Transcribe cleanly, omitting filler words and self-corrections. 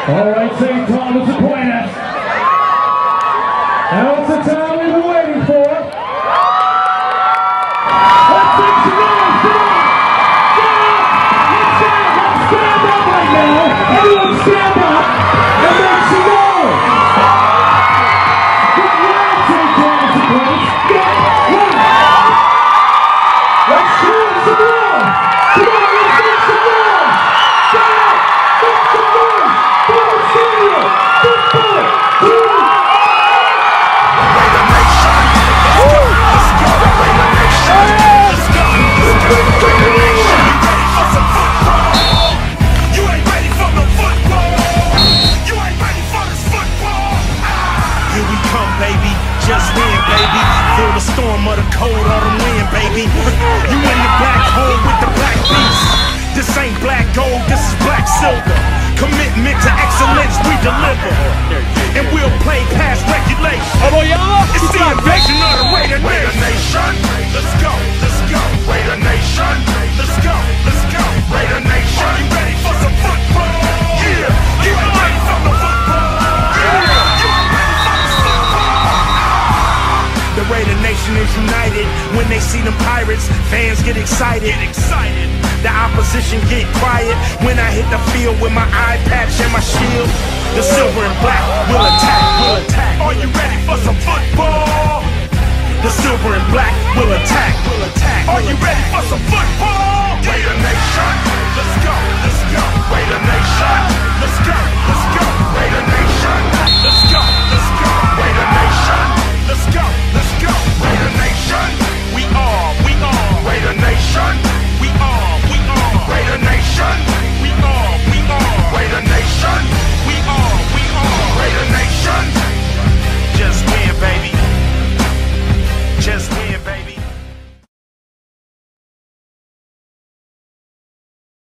All right, St. Thomas Aquinas. Now it's the time we've been waiting for. Let's make some noise, come on! Let's stand up right now. Everyone stand up and make some noise. Get loud, St. Thomas Aquinas. Get loud. Let's show them some love. Come on, let's make some noise. Get up, make some noise. Double stereo. Just do it. Just win, baby. Feel the storm of the cold autumn wind, baby. You in the black hole with the black beast. This ain't black gold, this is black silver. Commitment to excellence, we deliver. And we'll play past regulation. It's the invasion of the Raider Nation. Let's go, let's go. Raider Nation. Let's go, let's go. Raider Nation. Are you ready for some football? Yeah, you ain't ready for the football. The Raider Nation is united. When they see them pirates, fans get excited. The opposition get quiet when I hit the field with my eye patch and my shield. The silver and black will attack. Are you ready for some football? The silver and black will attack. Are you ready for some football?